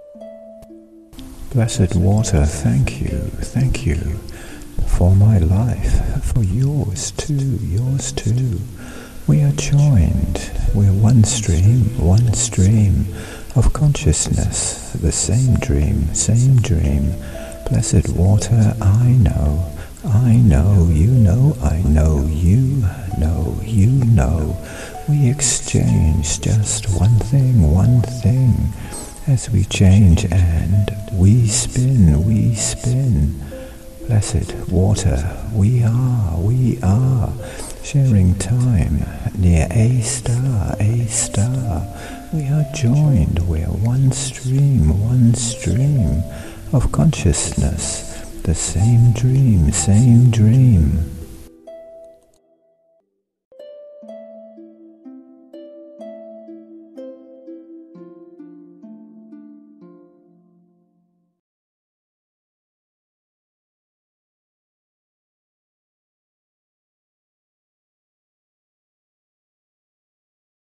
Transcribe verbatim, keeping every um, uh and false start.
Blessed water, thank you, thank you for my life, for yours too, yours too. We are joined, we're one stream, one stream of consciousness, the same dream, same dream. Blessed water, I know, I know, you know, I know, you know, you know. We exchange just one thing, one thing, as we change and we spin, we spin. Blessed water, we are, we are, sharing time near a star, a star. We are joined, we're one stream, one stream of consciousness, the same dream, same dream.